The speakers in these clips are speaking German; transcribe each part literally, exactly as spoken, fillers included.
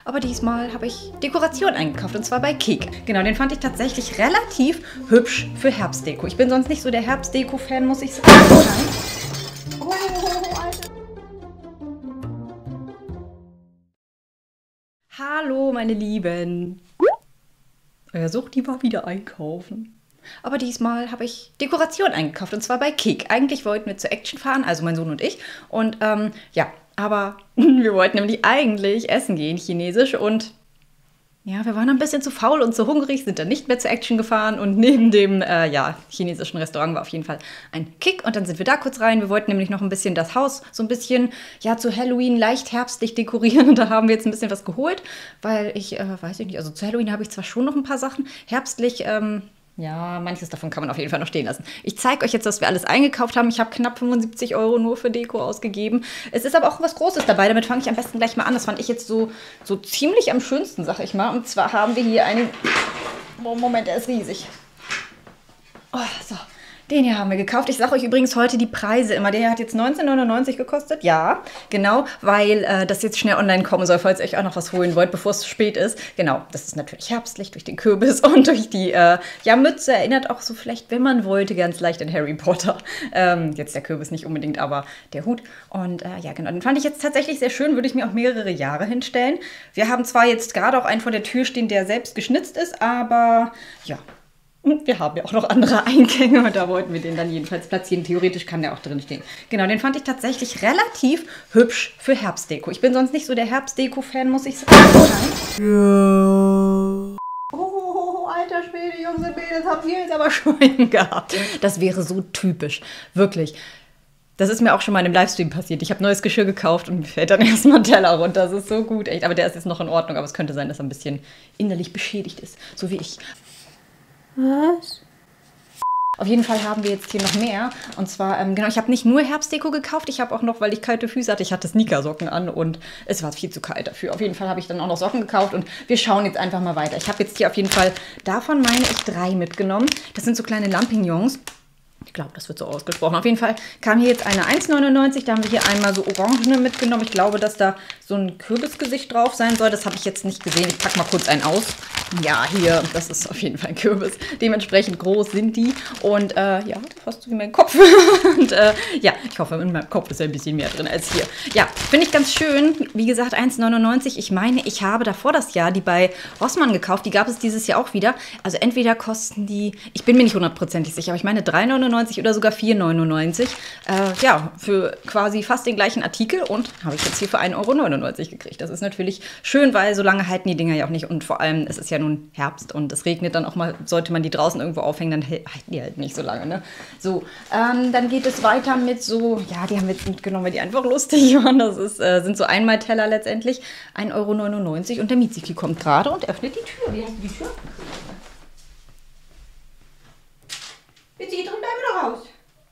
Aber diesmal habe ich Dekoration eingekauft und zwar bei Kik. Genau, den fand ich tatsächlich relativ hübsch für Herbstdeko. Ich bin sonst nicht so der Herbstdeko-Fan, muss ich sagen. Oh, Alter. Hallo, meine Lieben. Euer Suchti war wieder einkaufen. Aber diesmal habe ich Dekoration eingekauft und zwar bei Kik. Eigentlich wollten wir zur Action fahren, also mein Sohn und ich. Und ähm, ja, aber wir wollten nämlich eigentlich essen gehen, chinesisch. Und ja, wir waren ein bisschen zu faul und zu hungrig, sind dann nicht mehr zur Action gefahren. Und neben dem äh, ja, chinesischen Restaurant war auf jeden Fall ein Kik. Und dann sind wir da kurz rein. Wir wollten nämlich noch ein bisschen das Haus so ein bisschen ja, zu Halloween leicht herbstlich dekorieren. Und da haben wir jetzt ein bisschen was geholt, weil ich, äh, weiß ich nicht, also zu Halloween habe ich zwar schon noch ein paar Sachen. Herbstlich, ähm, ja, manches davon kann man auf jeden Fall noch stehen lassen. Ich zeige euch jetzt, was wir alles eingekauft haben. Ich habe knapp fünfundsiebzig Euro nur für Deko ausgegeben. Es ist aber auch was Großes dabei. Damit fange ich am besten gleich mal an. Das fand ich jetzt so, so ziemlich am schönsten, sag ich mal. Und zwar haben wir hier einen... Oh, Moment, der ist riesig. Oh, so. Den hier haben wir gekauft. Ich sage euch übrigens heute die Preise immer. Der hat jetzt neunzehn neunundneunzig gekostet. Ja, genau, weil äh, das jetzt schnell online kommen soll, falls ihr euch auch noch was holen wollt, bevor es zu spät ist. Genau, das ist natürlich herbstlich durch den Kürbis und durch die äh, ja, Mütze. Erinnert auch so vielleicht, wenn man wollte, ganz leicht an Harry Potter. Ähm, jetzt der Kürbis nicht unbedingt, aber der Hut. Und äh, ja, genau, den fand ich jetzt tatsächlich sehr schön. Würde ich mir auch mehrere Jahre hinstellen. Wir haben zwar jetzt gerade auch einen vor der Tür stehen, der selbst geschnitzt ist, aber ja... Und wir haben ja auch noch andere Eingänge und da wollten wir den dann jedenfalls platzieren. Theoretisch kann der auch drin stehen. Genau, den fand ich tatsächlich relativ hübsch für Herbstdeko. Ich bin sonst nicht so der Herbstdeko-Fan, muss ich sagen. Ja. Oh, alter Schwede, Jungs und Mädels, habt ihr jetzt aber schon gehabt. Das wäre so typisch, wirklich. Das ist mir auch schon mal in einem Livestream passiert. Ich habe neues Geschirr gekauft und mir fällt dann erstmal ein Teller runter. Das ist so gut, echt. Aber der ist jetzt noch in Ordnung. Aber es könnte sein, dass er ein bisschen innerlich beschädigt ist. So wie ich. Was? Auf jeden Fall haben wir jetzt hier noch mehr. Und zwar, ähm, genau, ich habe nicht nur Herbstdeko gekauft. Ich habe auch noch, weil ich kalte Füße hatte, ich hatte Sneakersocken an und es war viel zu kalt dafür. Auf jeden Fall habe ich dann auch noch Socken gekauft und wir schauen jetzt einfach mal weiter. Ich habe jetzt hier auf jeden Fall, davon meine ich, drei mitgenommen. Das sind so kleine Lampignons. Ich glaube, das wird so ausgesprochen. Auf jeden Fall kam hier jetzt eine eins neunundneunzig. Da haben wir hier einmal so Orangene mitgenommen. Ich glaube, dass da so ein Kürbisgesicht drauf sein soll. Das habe ich jetzt nicht gesehen. Ich packe mal kurz einen aus. Ja, hier, das ist auf jeden Fall ein Kürbis. Dementsprechend groß sind die. Und äh, ja, fast so wie mein Kopf. Und äh, ja, ich hoffe, in meinem Kopf ist ein bisschen mehr drin als hier. Ja, finde ich ganz schön. Wie gesagt, eins neunundneunzig. Ich meine, ich habe davor das Jahr die bei Rossmann gekauft. Die gab es dieses Jahr auch wieder. Also entweder kosten die, ich bin mir nicht hundertprozentig sicher, aber ich meine drei neunundneunzig oder sogar vier neunundneunzig. Äh, ja, für quasi fast den gleichen Artikel und habe ich jetzt hier für ein Euro neunundneunzig gekriegt. Das ist natürlich schön, weil so lange halten die Dinger ja auch nicht und vor allem, es ist ja nun Herbst und es regnet dann auch mal, sollte man die draußen irgendwo aufhängen, dann halten die halt nicht so lange, ne? So, ähm, dann geht es weiter mit so, ja, die haben wir jetzt mitgenommen, weil die einfach lustig waren. Das ist, äh, sind so Einmalteller letztendlich. ein Euro neunundneunzig und der Miziki kommt gerade und öffnet die Tür. Wie hast du die Tür? Miziki, drin bleiben oder raus?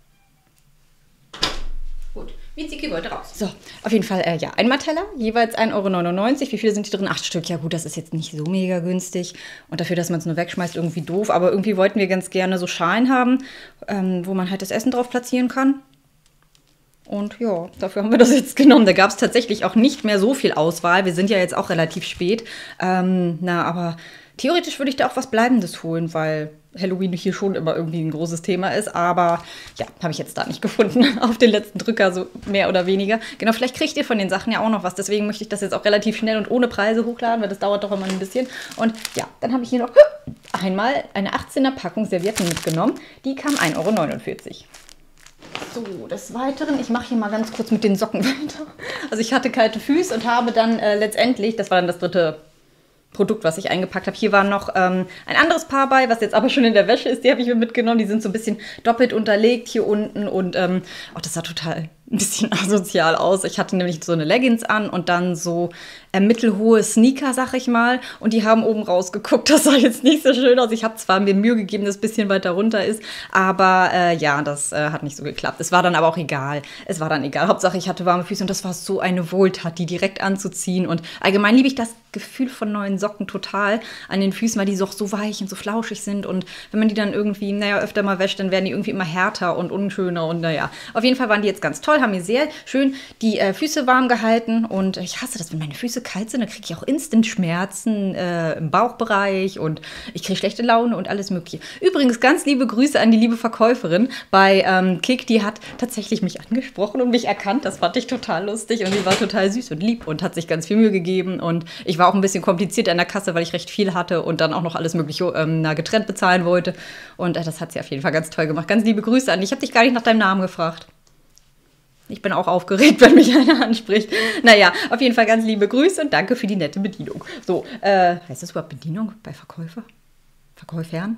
Gut, Miziki wollte raus. So, auf jeden Fall, äh, ja, Einmalteller, jeweils ein Euro neunundneunzig. Wie viele sind die drin? Acht Stück. Ja gut, das ist jetzt nicht so mega günstig. Und dafür, dass man es nur wegschmeißt, irgendwie doof. Aber irgendwie wollten wir ganz gerne so Schalen haben, ähm, wo man halt das Essen drauf platzieren kann. Und ja, dafür haben wir das jetzt genommen. Da gab es tatsächlich auch nicht mehr so viel Auswahl. Wir sind ja jetzt auch relativ spät. Ähm, na, aber theoretisch würde ich da auch was Bleibendes holen, weil Halloween hier schon immer irgendwie ein großes Thema ist. Aber ja, habe ich jetzt da nicht gefunden. Auf den letzten Drücker so mehr oder weniger. Genau, vielleicht kriegt ihr von den Sachen ja auch noch was. Deswegen möchte ich das jetzt auch relativ schnell und ohne Preise hochladen, weil das dauert doch immer ein bisschen. Und ja, dann habe ich hier noch einmal eine achtzehner Packung Servietten mitgenommen. Die kam ein Euro neunundvierzig. So, des Weiteren, ich mache hier mal ganz kurz mit den Socken weiter. Also ich hatte kalte Füße und habe dann äh, letztendlich, das war dann das dritte Produkt, was ich eingepackt habe. Hier war noch ähm, ein anderes Paar bei, was jetzt aber schon in der Wäsche ist. Die habe ich mir mitgenommen. Die sind so ein bisschen doppelt unterlegt hier unten. Und ähm, oh, das sah total ein bisschen asozial aus. Ich hatte nämlich so eine Leggings an und dann so äh, mittelhohe Sneaker, sag ich mal. Und die haben oben rausgeguckt. Das sah jetzt nicht so schön aus. Ich habe zwar mir Mühe gegeben, dass es ein bisschen weiter runter ist. Aber äh, ja, das äh, hat nicht so geklappt. Es war dann aber auch egal. Es war dann egal. Hauptsache, ich hatte warme Füße und das war so eine Wohltat, die direkt anzuziehen. Und allgemein liebe ich das Gefühl von neuen Socken total an den Füßen, weil die so, so weich und so flauschig sind. Und wenn man die dann irgendwie, naja, öfter mal wäscht, dann werden die irgendwie immer härter und unschöner. Und naja, auf jeden Fall waren die jetzt ganz toll. toll, haben mir sehr schön die äh, Füße warm gehalten. Und ich hasse das, wenn meine Füße kalt sind, dann kriege ich auch instant Schmerzen äh, im Bauchbereich und ich kriege schlechte Laune und alles mögliche. Übrigens, ganz liebe Grüße an die liebe Verkäuferin bei ähm, Kick. Die hat tatsächlich mich angesprochen und mich erkannt. Das fand ich total lustig und sie war total süß und lieb und hat sich ganz viel Mühe gegeben. Und ich war auch ein bisschen kompliziert an der Kasse, weil ich recht viel hatte und dann auch noch alles mögliche ähm, na, getrennt bezahlen wollte. Und äh, das hat sie auf jeden Fall ganz toll gemacht. Ganz liebe Grüße an dich. Ich habe dich gar nicht nach deinem Namen gefragt. Ich bin auch aufgeregt, wenn mich einer anspricht. Naja, auf jeden Fall ganz liebe Grüße und danke für die nette Bedienung. So, äh, heißt das überhaupt Bedienung bei Verkäufer? Verkäufern?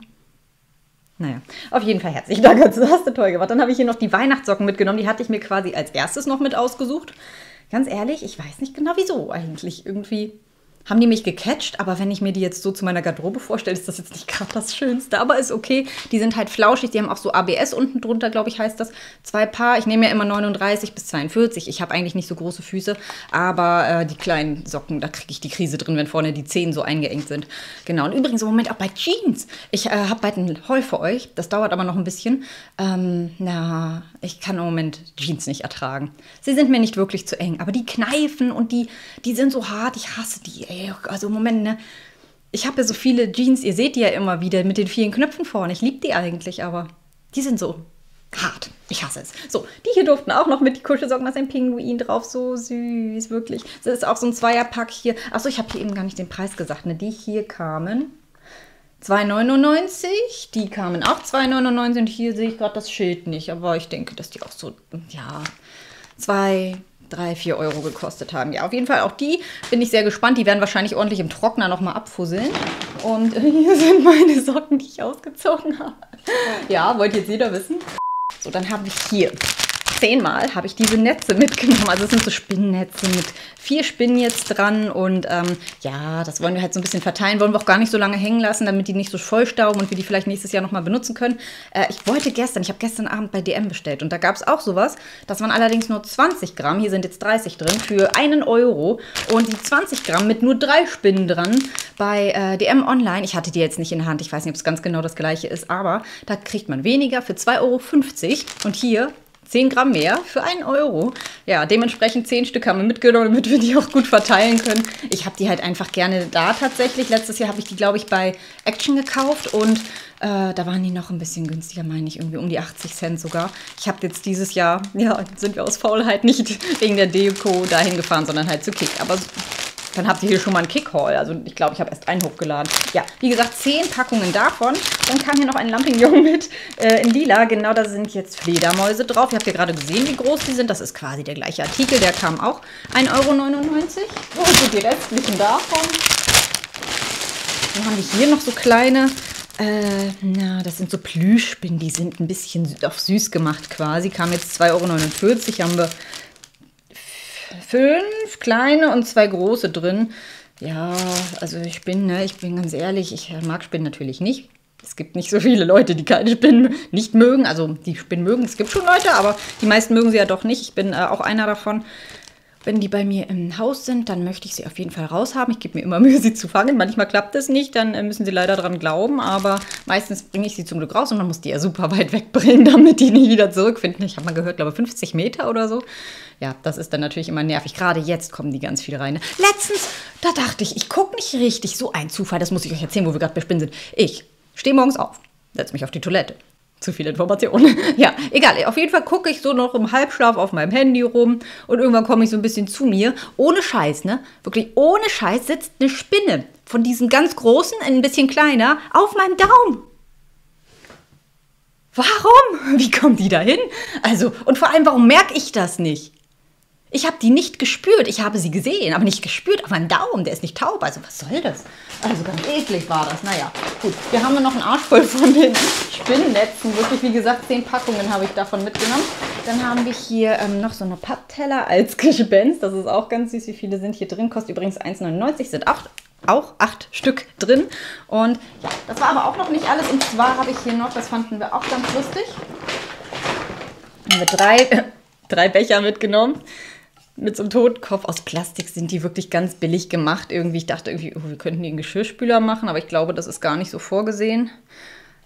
Naja, auf jeden Fall herzlichen Dank. Das hast du toll gemacht. Dann habe ich hier noch die Weihnachtssocken mitgenommen. Die hatte ich mir quasi als erstes noch mit ausgesucht. Ganz ehrlich, ich weiß nicht genau wieso eigentlich. Irgendwie haben die mich gecatcht, aber wenn ich mir die jetzt so zu meiner Garderobe vorstelle, ist das jetzt nicht gerade das Schönste. Aber ist okay. Die sind halt flauschig. Die haben auch so A B S unten drunter, glaube ich, heißt das. Zwei Paar. Ich nehme ja immer neununddreißig bis zweiundvierzig. Ich habe eigentlich nicht so große Füße. Aber äh, die kleinen Socken, da kriege ich die Krise drin, wenn vorne die Zehen so eingeengt sind. Genau. Und übrigens im Moment auch bei Jeans. Ich äh, habe bald einen Haul für euch. Das dauert aber noch ein bisschen. Ähm, na, ich kann im Moment Jeans nicht ertragen. Sie sind mir nicht wirklich zu eng. Aber die kneifen und die, die sind so hart. Ich hasse die. Also im Moment, ne? Ich habe ja so viele Jeans, ihr seht die ja immer wieder mit den vielen Knöpfen vorne. Ich liebe die eigentlich, aber die sind so hart. Ich hasse es. So, die hier durften auch noch mit, die Kuschelsocken, da ist ein Pinguin drauf. So süß, wirklich. Das ist auch so ein Zweierpack hier. Achso, ich habe hier eben gar nicht den Preis gesagt. Ne? Die hier kamen zwei neunundneunzig. Die kamen auch zwei neunundneunzig. Und hier sehe ich gerade das Schild nicht. Aber ich denke, dass die auch so, ja, zwei... drei, vier Euro gekostet haben. Ja, auf jeden Fall auch die bin ich sehr gespannt. Die werden wahrscheinlich ordentlich im Trockner nochmal abfusseln. Und hier sind meine Socken, die ich ausgezogen habe. Ja, wollt jetzt jeder wissen? So, dann habe ich hier zehnmal habe ich diese Netze mitgenommen. Also es sind so Spinnennetze mit vier Spinnen jetzt dran. Und ähm, ja, das wollen wir halt so ein bisschen verteilen. Wollen wir auch gar nicht so lange hängen lassen, damit die nicht so vollstauben und wir die vielleicht nächstes Jahr nochmal benutzen können. Äh, ich wollte gestern, ich habe gestern Abend bei D M bestellt. Und da gab es auch sowas. Das waren allerdings nur zwanzig Gramm. Hier sind jetzt dreißig drin für einen Euro. Und die zwanzig Gramm mit nur drei Spinnen dran bei äh, D M Online. Ich hatte die jetzt nicht in der Hand. Ich weiß nicht, ob es ganz genau das gleiche ist. Aber da kriegt man weniger für zwei Euro fünfzig. Und hier zehn Gramm mehr für einen Euro. Ja, dementsprechend zehn Stück haben wir mitgenommen, damit wir die auch gut verteilen können. Ich habe die halt einfach gerne da tatsächlich. Letztes Jahr habe ich die, glaube ich, bei Action gekauft und äh, da waren die noch ein bisschen günstiger, meine ich, irgendwie um die achtzig Cent sogar. Ich habe jetzt dieses Jahr, ja, sind wir aus Faulheit nicht wegen der Deko dahin gefahren, sondern halt zu Kick. Aber dann habt ihr hier schon mal einen Kick-Haul. Also ich glaube, ich habe erst einen hochgeladen. Ja, wie gesagt, zehn Packungen davon. Dann kam hier noch ein Lampignon mit äh, in lila. Genau, da sind jetzt Fledermäuse drauf. Ihr habt ja gerade gesehen, wie groß die sind. Das ist quasi der gleiche Artikel. Der kam auch ein Euro neunundneunzig. Wo sind die restlichen davon? Dann haben wir hier noch so kleine, äh, na, das sind so Plüschspinnen. Die sind ein bisschen auf süß gemacht quasi. Kam jetzt zwei Euro neunundvierzig. Haben wir fünf kleine und zwei große drin. Ja, also ich bin, ne, ich bin ganz ehrlich, ich mag Spinnen natürlich nicht. Es gibt nicht so viele Leute, die keine Spinnen nicht mögen. Also die Spinnen mögen, es gibt schon Leute, aber die meisten mögen sie ja doch nicht. Ich bin äh, auch einer davon. Wenn die bei mir im Haus sind, dann möchte ich sie auf jeden Fall raushaben. Ich gebe mir immer Mühe, sie zu fangen. Manchmal klappt es nicht, dann äh, müssen sie leider dran glauben. Aber meistens bringe ich sie zum Glück raus und man muss die ja super weit wegbringen, damit die nie wieder zurückfinden. Ich habe mal gehört, glaube ich, fünfzig Meter oder so. Ja, das ist dann natürlich immer nervig. Gerade jetzt kommen die ganz viel rein. Letztens, da dachte ich, ich gucke nicht richtig. So ein Zufall, das muss ich euch erzählen, wo wir gerade bei Spinnen sind. Ich stehe morgens auf, setze mich auf die Toilette. Zu viel Information. Ja, egal. Auf jeden Fall gucke ich so noch im Halbschlaf auf meinem Handy rum und irgendwann komme ich so ein bisschen zu mir. Ohne Scheiß, ne? Wirklich ohne Scheiß sitzt eine Spinne von diesem ganz großen, ein bisschen kleiner, auf meinem Daumen. Warum? Wie kommt die da hin? Also, und vor allem, warum merke ich das nicht? Ich habe die nicht gespürt. Ich habe sie gesehen, aber nicht gespürt. Auf meinem Daumen, der ist nicht taub. Also was soll das? Also ganz eklig war das. Naja, gut. Hier haben wir noch einen Arsch voll von den Spinnennetzen. Wirklich, wie gesagt, zehn Packungen habe ich davon mitgenommen. Dann haben wir hier ähm, noch so eine Pappteller als Gespenst. Das ist auch ganz süß. Wie viele sind hier drin? Kostet übrigens eins neunundneunzig. Sind acht, auch acht Stück drin. Und ja, das war aber auch noch nicht alles. Und zwar habe ich hier noch, das fanden wir auch ganz lustig, haben wir drei, drei Becher mitgenommen. Mit so einem Totenkopf aus Plastik sind die wirklich ganz billig gemacht. Irgendwie, ich dachte irgendwie, oh, wir könnten die in Geschirrspüler machen, aber ich glaube, das ist gar nicht so vorgesehen.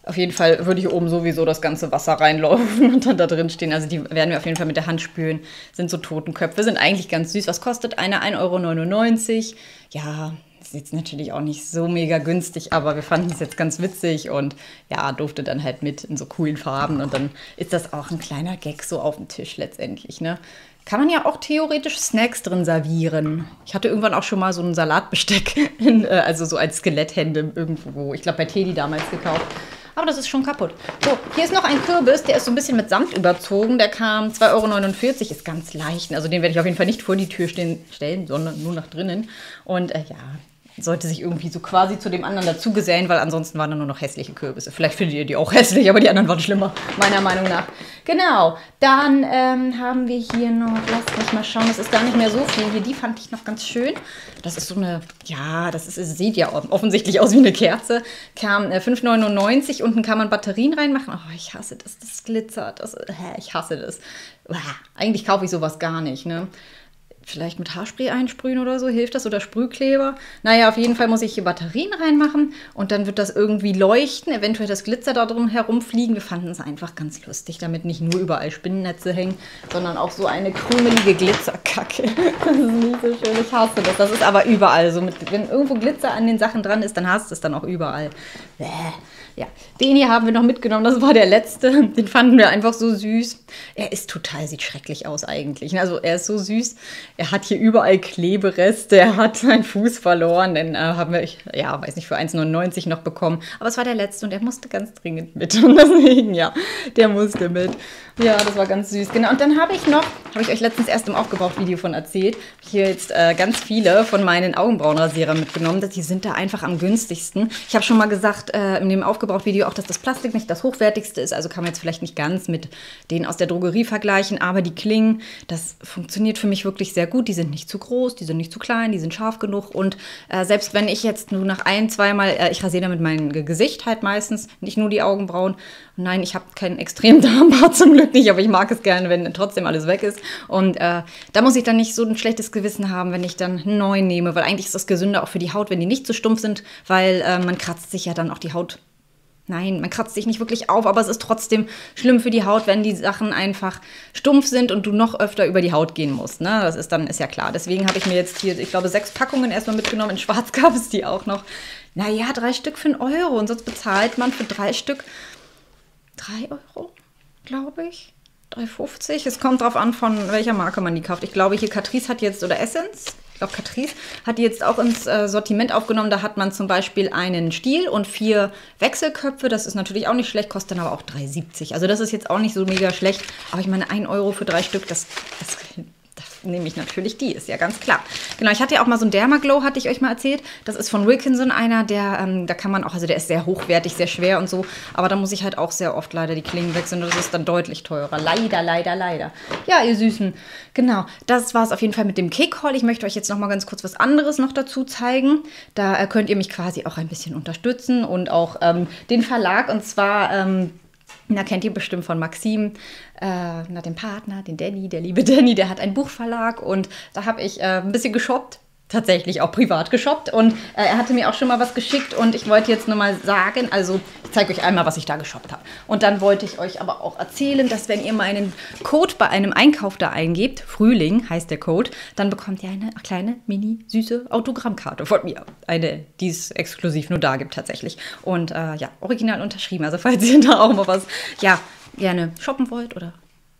Auf jeden Fall würde ich oben sowieso das ganze Wasser reinlaufen und dann da drin stehen. Also die werden wir auf jeden Fall mit der Hand spülen. Sind so Totenköpfe, sind eigentlich ganz süß. Was kostet eine? ein Euro neunundneunzig. Ja, ist jetzt natürlich auch nicht so mega günstig, aber wir fanden es jetzt ganz witzig und ja, durfte dann halt mit in so coolen Farben. Und dann ist das auch ein kleiner Gag so auf dem Tisch letztendlich, ne? Kann man ja auch theoretisch Snacks drin servieren. Ich hatte irgendwann auch schon mal so ein Salatbesteck, in, äh, also so als Skeletthände irgendwo, ich glaube bei Teddy damals gekauft. Aber das ist schon kaputt. So, hier ist noch ein Kürbis, der ist so ein bisschen mit Samt überzogen. Der kam zwei Euro neunundvierzig, ist ganz leicht. Also den werde ich auf jeden Fall nicht vor die Tür stehen, stellen, sondern nur nach drinnen. Und äh, ja, sollte sich irgendwie so quasi zu dem anderen dazugesellen, weil ansonsten waren da nur noch hässliche Kürbisse. Vielleicht findet ihr die auch hässlich, aber die anderen waren schlimmer, meiner Meinung nach. Genau, dann ähm, haben wir hier noch, lasst mich mal schauen, das ist gar nicht mehr so viel hier. Die fand ich noch ganz schön. Das ist so eine, ja, das ist, es sieht ja offensichtlich aus wie eine Kerze. Kam äh, fünf neunundneunzig, unten kann man Batterien reinmachen. Oh, ich hasse das, das glitzert. Das, äh, ich hasse das. Uah, eigentlich kaufe ich sowas gar nicht, ne? Vielleicht mit Haarspray einsprühen oder so, hilft das? Oder Sprühkleber? Naja, auf jeden Fall muss ich hier Batterien reinmachen und dann wird das irgendwie leuchten, eventuell das Glitzer da drum herumfliegen. Wir fanden es einfach ganz lustig, damit nicht nur überall Spinnennetze hängen, sondern auch so eine krümelige Glitzerkacke. Das ist nicht so schön, ich hasse das. Das ist aber überall so. Mit, wenn irgendwo Glitzer an den Sachen dran ist, dann hast du es dann auch überall. Bäh. Ja, den hier haben wir noch mitgenommen, das war der letzte. Den fanden wir einfach so süß. Er ist total, sieht schrecklich aus eigentlich. Also er ist so süß. Er hat hier überall Klebereste. Er hat seinen Fuß verloren. Den äh, haben wir, ja, weiß nicht, für eins neunundneunzig noch bekommen. Aber es war der letzte und er musste ganz dringend mit. Und deswegen, ja, der musste mit. Ja, das war ganz süß. Genau, und dann habe ich noch, habe ich euch letztens erst im Aufgebraucht-Video von erzählt, hier jetzt äh, ganz viele von meinen Augenbrauenrasierern mitgenommen. Die sind da einfach am günstigsten. Ich habe schon mal gesagt, äh, in dem Aufgebraucht-Video auch, dass das Plastik nicht das hochwertigste ist. Also kann man jetzt vielleicht nicht ganz mit denen aus der Drogerie vergleichen. Aber die Klingen, das funktioniert für mich wirklich sehr gut. Die sind nicht zu groß, die sind nicht zu klein, die sind scharf genug. Und äh, selbst wenn ich jetzt nur nach ein, zweimal, äh, ich rasiere damit mein Gesicht halt meistens, nicht nur die Augenbrauen. Nein, ich habe keinen extremen Darmbart zum Glück nicht, aber ich mag es gerne, wenn trotzdem alles weg ist. Und äh, da muss ich dann nicht so ein schlechtes Gewissen haben, wenn ich dann einen neuen nehme, weil eigentlich ist das gesünder auch für die Haut, wenn die nicht so stumpf sind, weil äh, man kratzt sich ja dann auch die Haut. Nein, man kratzt sich nicht wirklich auf, aber es ist trotzdem schlimm für die Haut, wenn die Sachen einfach stumpf sind und du noch öfter über die Haut gehen musst. Ne? Das ist dann, ist ja klar. Deswegen habe ich mir jetzt hier, ich glaube, sechs Packungen erstmal mitgenommen. In Schwarz gab es die auch noch. Naja, drei Stück für einen Euro. Und sonst bezahlt man für drei Stück drei Euro, glaube ich. drei fünfzig. Es kommt drauf an, von welcher Marke man die kauft. Ich glaube, hier Catrice hat jetzt, oder Essence, ich glaube, Catrice hat die jetzt auch ins äh, Sortiment aufgenommen. Da hat man zum Beispiel einen Stiel und vier Wechselköpfe. Das ist natürlich auch nicht schlecht, kostet dann aber auch drei siebzig. Also das ist jetzt auch nicht so mega schlecht. Aber ich meine, ein Euro für drei Stück, das, das, das nehme ich natürlich die, ist ja ganz klar. Genau, ich hatte ja auch mal so ein Dermaglow, hatte ich euch mal erzählt. Das ist von Wilkinson einer, der, ähm, da kann man auch, also der ist sehr hochwertig, sehr schwer und so. Aber da muss ich halt auch sehr oft leider die Klingen wechseln. Das ist dann deutlich teurer. Leider, leider, leider. Ja, ihr Süßen. Genau, das war es auf jeden Fall mit dem Kick-Haul. Ich möchte euch jetzt noch mal ganz kurz was anderes noch dazu zeigen. Da äh, könnt ihr mich quasi auch ein bisschen unterstützen und auch ähm, den Verlag. Und zwar, ähm, na, kennt ihr bestimmt von Maxim, äh, na, den Partner, den Danny, der liebe Danny, der hat einen Buchverlag und da habe ich äh, ein bisschen geshoppt. Tatsächlich auch privat geshoppt und äh, er hatte mir auch schon mal was geschickt und ich wollte jetzt nur mal sagen, also ich zeige euch einmal, was ich da geshoppt habe. Und dann wollte ich euch aber auch erzählen, dass wenn ihr meinen Code bei einem Einkauf da eingebt, Frühling heißt der Code, dann bekommt ihr eine kleine, mini, süße Autogrammkarte von mir. Eine, die es exklusiv nur da gibt tatsächlich. Und äh, ja, original unterschrieben. Also falls ihr da auch mal was, ja, gerne shoppen wollt oder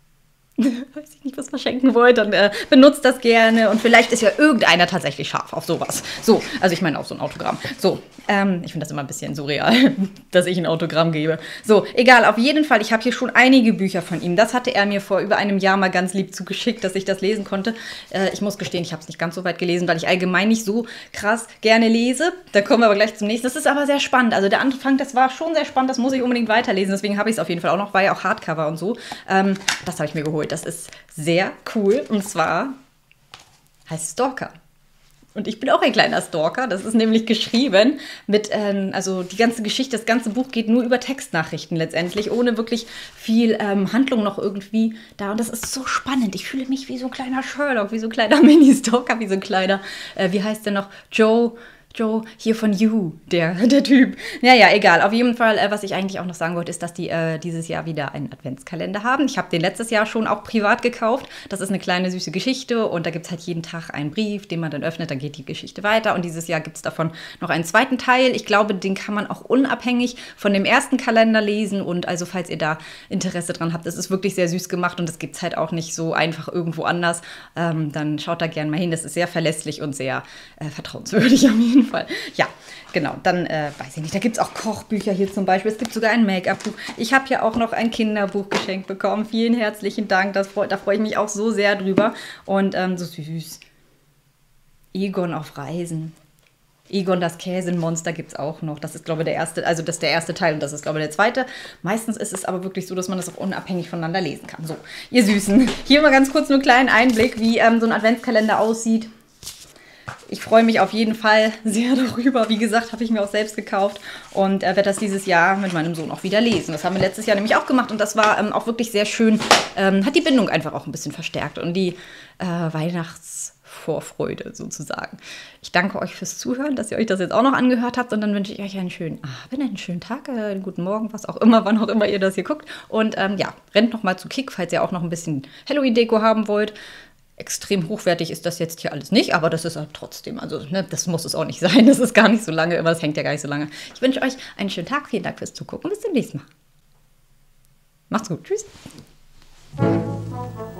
weiß ich nicht, was verschenken wollt, dann äh, benutzt das gerne und vielleicht ist ja irgendeiner tatsächlich scharf auf sowas. So, also ich meine auf so ein Autogramm. So, ähm, ich finde das immer ein bisschen surreal, dass ich ein Autogramm gebe. So, egal, auf jeden Fall, ich habe hier schon einige Bücher von ihm. Das hatte er mir vor über einem Jahr mal ganz lieb zugeschickt, dass ich das lesen konnte. Äh, ich muss gestehen, ich habe es nicht ganz so weit gelesen, weil ich allgemein nicht so krass gerne lese. Da kommen wir aber gleich zum nächsten. Das ist aber sehr spannend. Also der Anfang, das war schon sehr spannend, das muss ich unbedingt weiterlesen. Deswegen habe ich es auf jeden Fall auch noch, war ja auch Hardcover und so. Ähm, das habe ich mir geholt. Das ist sehr cool und zwar heißt Stalker. Und ich bin auch ein kleiner Stalker. Das ist nämlich geschrieben mit, ähm, also die ganze Geschichte, das ganze Buch geht nur über Textnachrichten letztendlich, ohne wirklich viel ähm, Handlung noch irgendwie da. Und das ist so spannend. Ich fühle mich wie so ein kleiner Sherlock, wie so ein kleiner Mini-Stalker, wie so ein kleiner, äh, wie heißt der noch, Joe Joe, hier von You, der, der Typ. Naja, egal. Auf jeden Fall, äh, was ich eigentlich auch noch sagen wollte, ist, dass die äh, dieses Jahr wieder einen Adventskalender haben. Ich habe den letztes Jahr schon auch privat gekauft. Das ist eine kleine süße Geschichte und da gibt es halt jeden Tag einen Brief, den man dann öffnet, dann geht die Geschichte weiter. Und dieses Jahr gibt es davon noch einen zweiten Teil. Ich glaube, den kann man auch unabhängig von dem ersten Kalender lesen. Und also, falls ihr da Interesse dran habt, es ist wirklich sehr süß gemacht und das gibt es halt auch nicht so einfach irgendwo anders. Ähm, dann schaut da gerne mal hin. Das ist sehr verlässlich und sehr äh, vertrauenswürdig auf jeden Fall. Ja, genau. Dann äh, weiß ich nicht, da gibt es auch Kochbücher hier zum Beispiel. Es gibt sogar ein Make-up-Buch. Ich habe ja auch noch ein Kinderbuch geschenkt bekommen. Vielen herzlichen Dank. Das freu, da freue ich mich auch so sehr drüber. Und ähm, so süß. Egon auf Reisen. Egon, das Käsemonster, gibt es auch noch. Das ist, glaube ich, der erste, also das ist der erste Teil und das ist, glaube ich, der zweite. Meistens ist es aber wirklich so, dass man das auch unabhängig voneinander lesen kann. So, ihr Süßen. Hier mal ganz kurz nur einen kleinen Einblick, wie ähm, so ein Adventskalender aussieht. Ich freue mich auf jeden Fall sehr darüber. Wie gesagt, habe ich mir auch selbst gekauft und äh, werde das dieses Jahr mit meinem Sohn auch wieder lesen. Das haben wir letztes Jahr nämlich auch gemacht und das war ähm, auch wirklich sehr schön. Ähm, hat die Bindung einfach auch ein bisschen verstärkt und die äh, Weihnachtsvorfreude sozusagen. Ich danke euch fürs Zuhören, dass ihr euch das jetzt auch noch angehört habt und dann wünsche ich euch einen schönen Abend, einen schönen Tag, äh, einen guten Morgen, was auch immer, wann auch immer ihr das hier guckt. Und ähm, ja, rennt noch mal zu Kick, falls ihr auch noch ein bisschen Halloween-Deko haben wollt. Extrem hochwertig ist das jetzt hier alles nicht, aber das ist halt trotzdem, also ne, das muss es auch nicht sein, das ist gar nicht so lange, aber das hängt ja gar nicht so lange. Ich wünsche euch einen schönen Tag, vielen Dank fürs Zugucken und bis zum nächsten Mal. Macht's gut, tschüss.